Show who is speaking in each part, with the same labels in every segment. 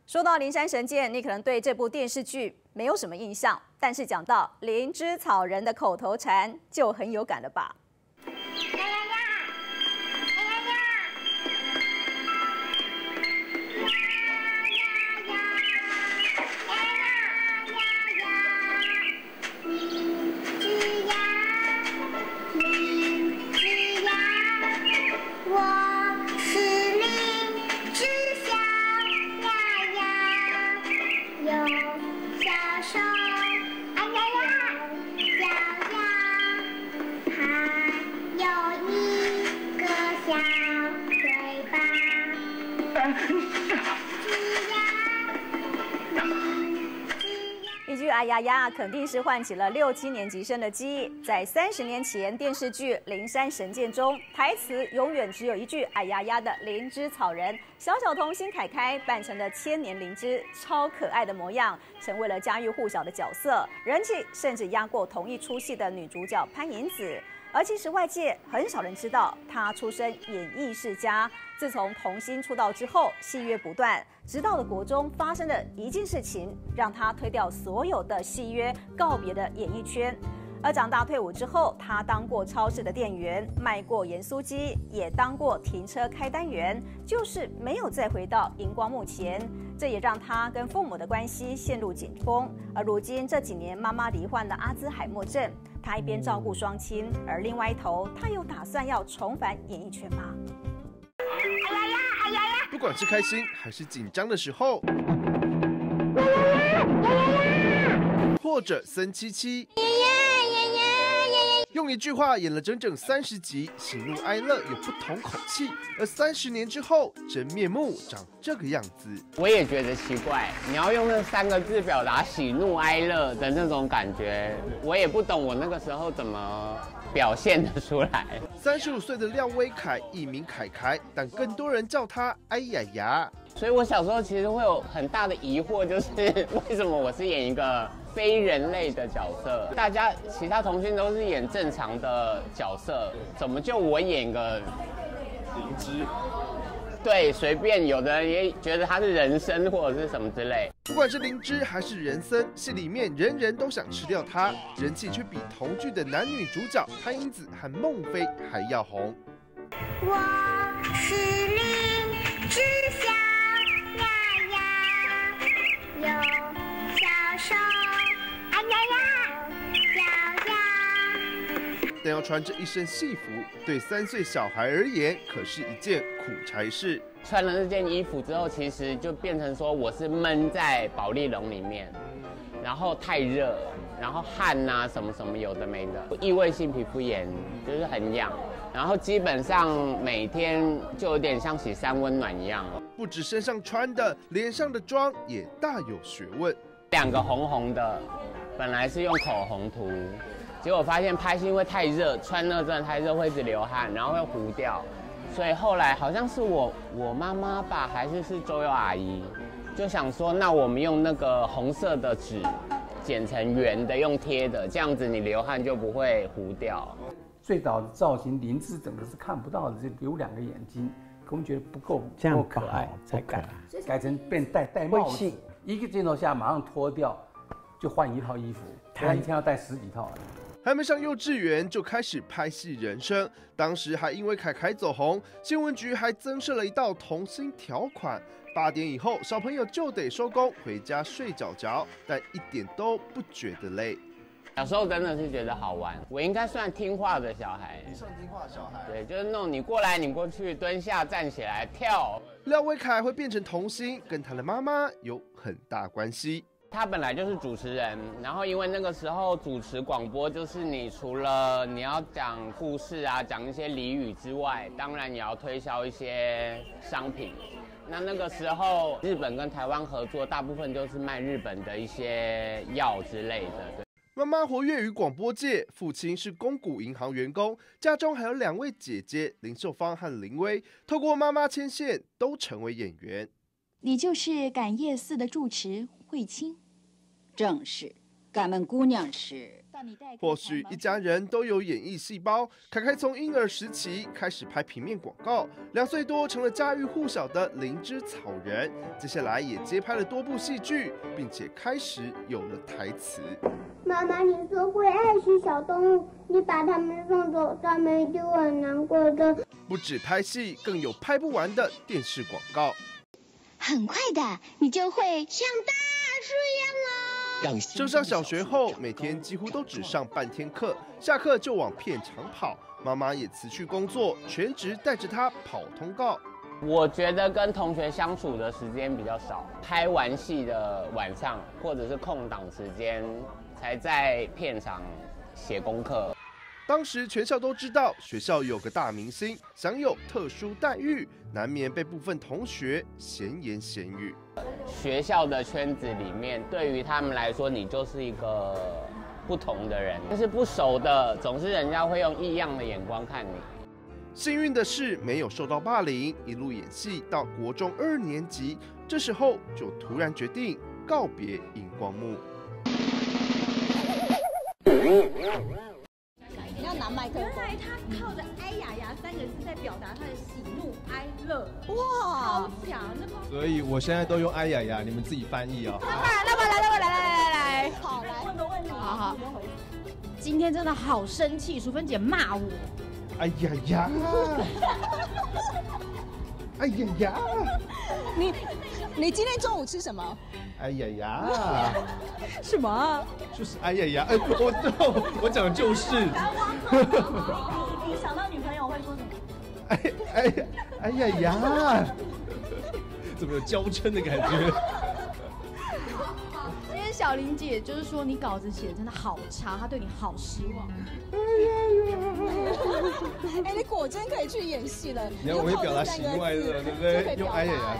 Speaker 1: 说到灵山神剑，你可能对这部电视剧没有什么印象，但是讲到灵芝草人的口头禅，就很有感了吧？ 一句哎呀呀，肯定是唤起了6、7年级生的记忆。在30年前电视剧《灵山神剑》中，台词永远只有一句哎呀呀的灵芝草人，小小童星凯凯扮成了千年灵芝，超可爱的模样，成为了家喻户晓的角色，人气甚至压过同一出戏的女主角潘迎紫。 而其实外界很少人知道，他出身演艺世家。自从童星出道之后，戏约不断，直到了国中发生的一件事情，让他推掉所有的戏约，告别了演艺圈。而长大退伍之后，他当过超市的店员，卖过盐酥鸡，也当过停车开单员，就是没有再回到荧光幕前。这也让他跟父母的关系陷入紧绷。而如今这几年，妈妈罹患了阿兹海默症。 他一边照顾双亲，而另外一头，他有打算要重返演艺圈吗？
Speaker 2: 哎呀呀，哎呀呀！
Speaker 3: 不管是开心还是紧张的时候，或者森七七，用一句话演了整整30集，喜怒哀乐有不同口气，而30年之后，真面目长这个样子。
Speaker 4: 我也觉得奇怪，你要用那3个字表达喜怒哀乐的那种感觉，我也不懂我那个时候怎么表现得出来。
Speaker 3: 35岁的廖威凯，艺名凯凯，但更多人叫他哎呀呀。
Speaker 4: 所以我小时候其实会有很大的疑惑，就是为什么我是演一个 非人类的角色，大家其他童星都是演正常的角色，怎么就我演个灵芝？对，随便，有的人也觉得他是人参或者是什么之类。
Speaker 3: 不管是灵芝还是人参，戏里面人人都想吃掉它，人气却比同剧的男女主角潘迎紫和孟非还要红。
Speaker 2: 我是灵芝小呀呀，有小手。
Speaker 3: 但要穿着一身戏服，对3岁小孩而言，可是一件苦差事。
Speaker 4: 穿了那件衣服之后，其实就变成说我是闷在保丽龙里面，然后太热，然后汗啊什么什么有的没的，异位性皮肤炎就是很痒，然后基本上每天就有点像洗3温暖一样。
Speaker 3: 不止身上穿的，脸上的妆也大有学问。
Speaker 4: 2个红红的，本来是用口红涂。 结果发现拍戏因为太热，穿那真的太热会一直流汗，然后会糊掉，所以后来好像是我妈妈吧，还是周佑阿姨，就想说，那我们用那个红色的纸剪成圆的，用贴的，这样子你流汗就不会糊掉。
Speaker 5: 最早的造型，灵芝整个是看不到的，就留2个眼睛，我们觉得不够可爱，才改成变戴帽子，一个镜头下马上脱掉，就换一套衣服，他一天要戴10几套。
Speaker 3: 还没上幼稚园就开始拍戏人生，当时还因为凯凯走红，新闻局还增设了一道童星条款：8点以后小朋友就得收工回家睡觉觉，但一点都不觉得累。
Speaker 4: 小时候真的是觉得好玩，我应该算听话的小孩。
Speaker 3: 你算听话小孩？
Speaker 4: 对，就是那种你过来你过去，蹲下站起来跳。
Speaker 3: 廖威凯会变成童星，跟他的妈妈有很大关系。
Speaker 4: 他本来就是主持人，然后因为那个时候主持广播，就是你除了你要讲故事啊，讲一些俚语之外，当然也要推销一些商品。那个时候日本跟台湾合作，大部分都是卖日本的一些药之类的。对。
Speaker 3: 妈妈活跃于广播界，父亲是公股银行员工，家中还有2位姐姐林秀芳和林薇，透过妈妈牵线，都成为演员。
Speaker 6: 你就是感业寺的住持慧清，
Speaker 7: 正是。
Speaker 6: 俺们姑娘是。
Speaker 3: 或许一家人都有演艺细胞。凯凯从婴儿时期开始拍平面广告，2岁多成了家喻户晓的灵芝草人。接下来也接拍了多部戏剧，并且开始有了台词。
Speaker 2: 妈妈，你说会爱惜小动物，你把它们送走，它们一定会很难过的。
Speaker 3: 不止拍戏，更有拍不完的电视广告。
Speaker 2: 很快的，你就会像大树一样哦。
Speaker 3: 升上小学后，每天几乎都只上半天课，下课就往片场跑。妈妈也辞去工作，全职带着他跑通告。
Speaker 4: 我觉得跟同学相处的时间比较少，拍完戏的晚上或者是空档时间，才在片场写功课。
Speaker 3: 当时全校都知道学校有个大明星享有特殊待遇，难免被部分同学闲言闲语。
Speaker 4: 学校的圈子里面，对于他们来说，你就是一个不同的人，就是不熟的，总是人家会用异样的眼光看你。
Speaker 3: 幸运的是没有受到霸凌，一路演戏到国中2年级，这时候就突然决定告别荧光幕。
Speaker 1: 要拿麦克风。原来他靠着“哎呀呀”3个字在表达他的喜怒哀乐，哇，超强！
Speaker 7: 所以我现在都用“哎呀呀”，你们自己翻译哦。
Speaker 8: 来，
Speaker 1: 好，来问个问题，
Speaker 8: 好。今天真的好生气，淑芬姐骂我。
Speaker 7: 哎呀呀！哎呀呀！
Speaker 1: 你今天中午吃什么？
Speaker 7: 哎呀呀！
Speaker 8: 什么啊？
Speaker 7: 就是哎呀呀！我讲的就是。
Speaker 1: 你想到女朋友会说什么？
Speaker 7: 哎呀呀！怎么有娇嗔的感觉？
Speaker 8: 今天小玲姐就是说你稿子写的真的好差，她对你好失望。
Speaker 1: 哎，你果真可以去演戏了。
Speaker 7: 你看我会表达喜怒哀乐，对不对？用哎呀呀。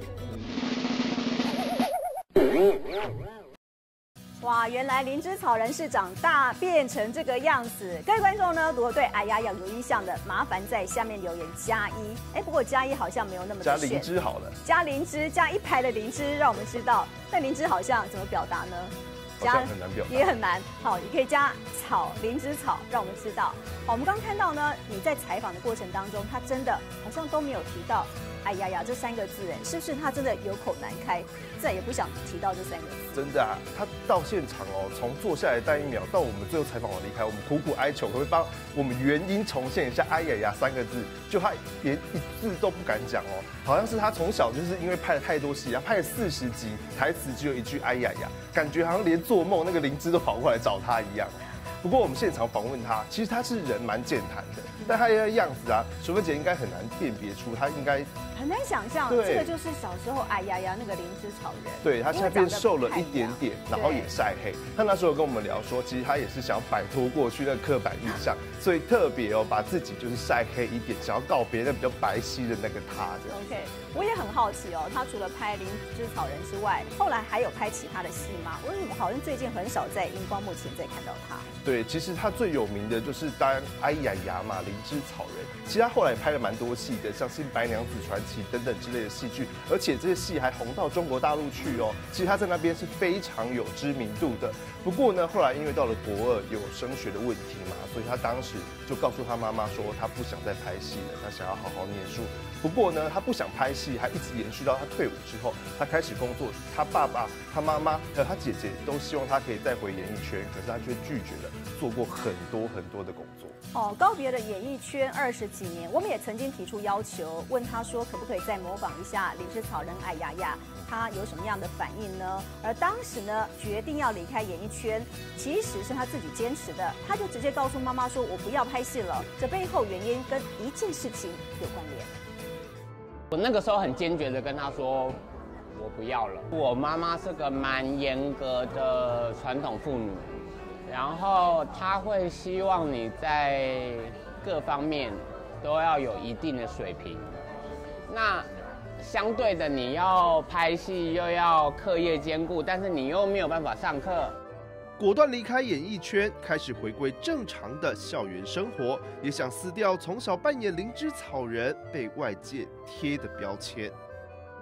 Speaker 1: 哇，原来灵芝草人是长大变成这个样子。各位观众呢，如果对哎呀呀有印象的，麻烦在下面留言加1。哎，不过加1好像没有那么的
Speaker 3: 加灵芝好了，
Speaker 1: 加灵芝，加1排的灵芝，让我们知道。但灵芝好像怎么表达呢？
Speaker 3: 好像很难表达，
Speaker 1: 也很难。好，你可以加草，灵芝草，让我们知道。好，我们刚看到呢，你在采访的过程当中，他真的好像都没有提到“哎呀呀”这3个字，哎，是不是他真的有口难开，再也不想提到这3个字？
Speaker 9: 真的啊，他到现场哦，从坐下来待1秒到我们最后采访完离开，我们苦苦哀求，可不可以帮我们原音重现一下“哎呀呀”3个字？就他连1字都不敢讲哦，好像是他从小就是因为拍了太多戏，他拍了40集，台词只有1句“哎呀呀”，感觉好像连做梦那个灵芝都跑过来找他一样。不过我们现场访问他，其实他是人蛮健谈的，但他的样子啊，淑芬姐应该很难辨别出他应该
Speaker 1: 很难想象，这个就是小时候哎呀呀那个灵芝草人。
Speaker 9: 对，他现在变瘦了一点点，然后也晒黑。他那时候跟我们聊说，其实他也是想摆脱过去那刻板印象，所以特别把自己就是晒黑一点，想要告别那比较白皙的那个他。
Speaker 1: OK， 我也很好奇哦，他除了拍灵芝草人之外，后来还有拍其他的戏吗？为什么好像最近很少在荧光幕前再看到他？
Speaker 9: 对，其实他最有名的就是当哎呀呀嘛，灵芝草人。其实他后来也拍了蛮多戏的，像是《白娘子传奇》等等之类的戏剧，而且这些戏还红到中国大陆去哦。其实他在那边是非常有知名度的。不过呢，后来因为到了国2有升学的问题嘛，所以他当时就告诉他妈妈说，他不想再拍戏了，他想要好好念书。不过呢，他不想拍戏，还一直延续到他退伍之后，他开始工作。他爸爸、他妈妈还有他姐姐都希望他可以再回演艺圈，可是他却拒绝了。做过很多的工作。
Speaker 1: 哦，告别了演艺圈20几年，我们也曾经提出要求，问他说可不可以再模仿一下灵芝草人哎呀呀，他有什么样的反应呢？而当时呢，决定要离开演艺圈，其实是他自己坚持的，他就直接告诉妈妈说，我不要拍戏了。这背后原因跟一件事情有关联。
Speaker 4: 我那个时候很坚决的跟他说，我不要了。我妈妈是个蛮严格的传统妇女。然后他会希望你在各方面都要有一定的水平。那相对的，你要拍戏又要课业兼顾，但是你又没有办法上课。
Speaker 3: 果断离开演艺圈，开始回归正常的校园生活，也想撕掉从小扮演灵芝草人被外界贴的标签。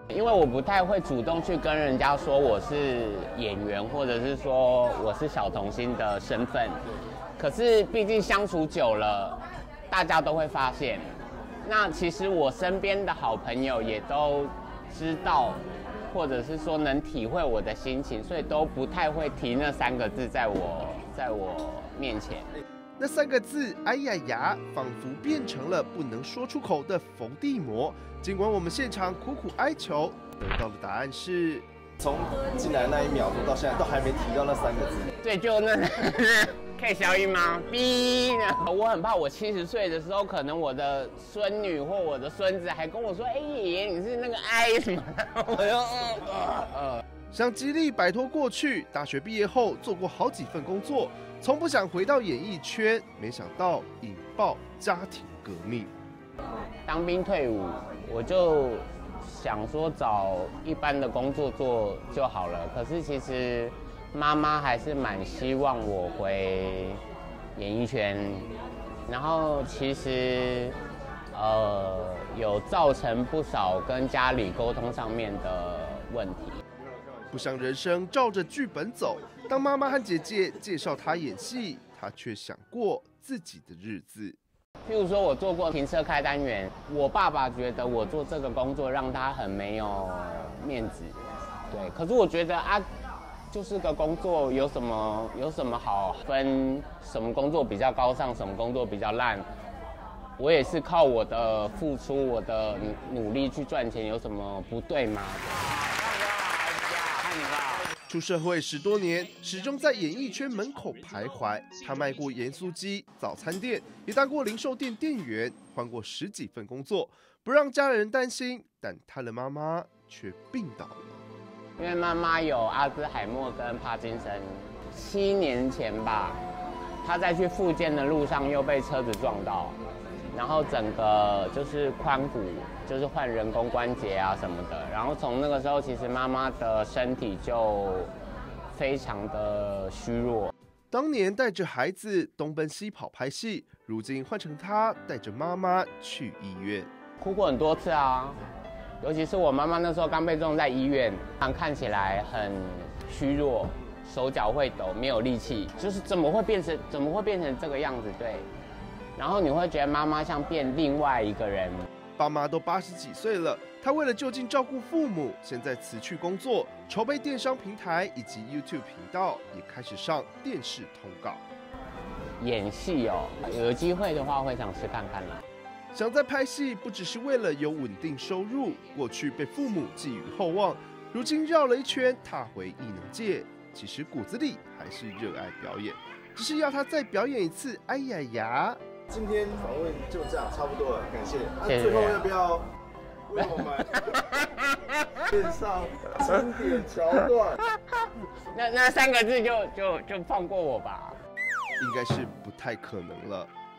Speaker 4: 因为我不太会主动去跟人家说我是演员，或者是说我是小童星的身份。可是毕竟相处久了，大家都会发现。那其实我身边的好朋友也都知道，或者是说能体会我的心情，所以都不太会提那3个字在我面前。
Speaker 3: 那3个字“哎呀呀”仿佛变成了不能说出口的伏地魔。尽管我们现场苦苦哀求，得到的答案是：
Speaker 9: 从进来那一秒钟到现在都还没提到那3个字。
Speaker 4: 对，就那可以消音吗？哔！我很怕我70岁的时候，可能我的孙女或我的孙子还跟我说：“哎，爷爷，你是那个哀什么的？”我就
Speaker 3: 想极力摆脱过去，大学毕业后做过好几份工作，从不想回到演艺圈，没想到引爆家庭革命。
Speaker 4: 当兵退伍，我就想说找一般的工作做就好了。可是其实妈妈还是蛮希望我回演艺圈，然后其实有造成不少跟家里沟通上面的问题。
Speaker 3: 不想人生照着剧本走，当妈妈和姐姐介绍她演戏，她却想过自己的日子。
Speaker 4: 譬如说我做过停车开单元，我爸爸觉得我做这个工作让他很没有面子，对。可是我觉得啊，就是个工作，有什么好分？什么工作比较高尚，什么工作比较烂？我也是靠我的付出，我的努力去赚钱，有什么不对吗？
Speaker 3: 出社会10多年，始终在演艺圈门口徘徊。他卖过盐酥鸡、早餐店，也当过零售店店员，换过10几份工作，不让家人担心。但他的妈妈却病倒了，
Speaker 4: 因为妈妈有阿兹海默跟帕金森，7年前吧，她在去复健的路上又被车子撞到，然后整个就是髋骨，就是换人工关节啊什么的。然后从那个时候，其实妈妈的身体就非常的虚弱。
Speaker 3: 当年带着孩子东奔西跑拍戏，如今换成他带着妈妈去医院，
Speaker 4: 哭过很多次啊。尤其是我妈妈那时候刚被撞在医院，看起来很虚弱，手脚会抖，没有力气，就是怎么会变成这个样子？对。然后你会觉得妈妈像变另外一个人。
Speaker 3: 爸妈都80几岁了，他为了就近照顾父母，现在辞去工作，筹备电商平台以及 YouTube 频道，也开始上电视通告。
Speaker 4: 演戏哦，有机会的话会想试看看啦。
Speaker 3: 想在拍戏，不只是为了有稳定收入，过去被父母寄予厚望，如今绕了一圈踏回艺能界，其实骨子里还是热爱表演，只是要他再表演一次，哎呀呀！
Speaker 9: 今天访问就这样，差不多了，感谢。
Speaker 4: 谢谢。
Speaker 9: 最后要不要为我们献上经典桥段？
Speaker 4: 那3个字就放过我吧。
Speaker 3: 应该是不太可能了。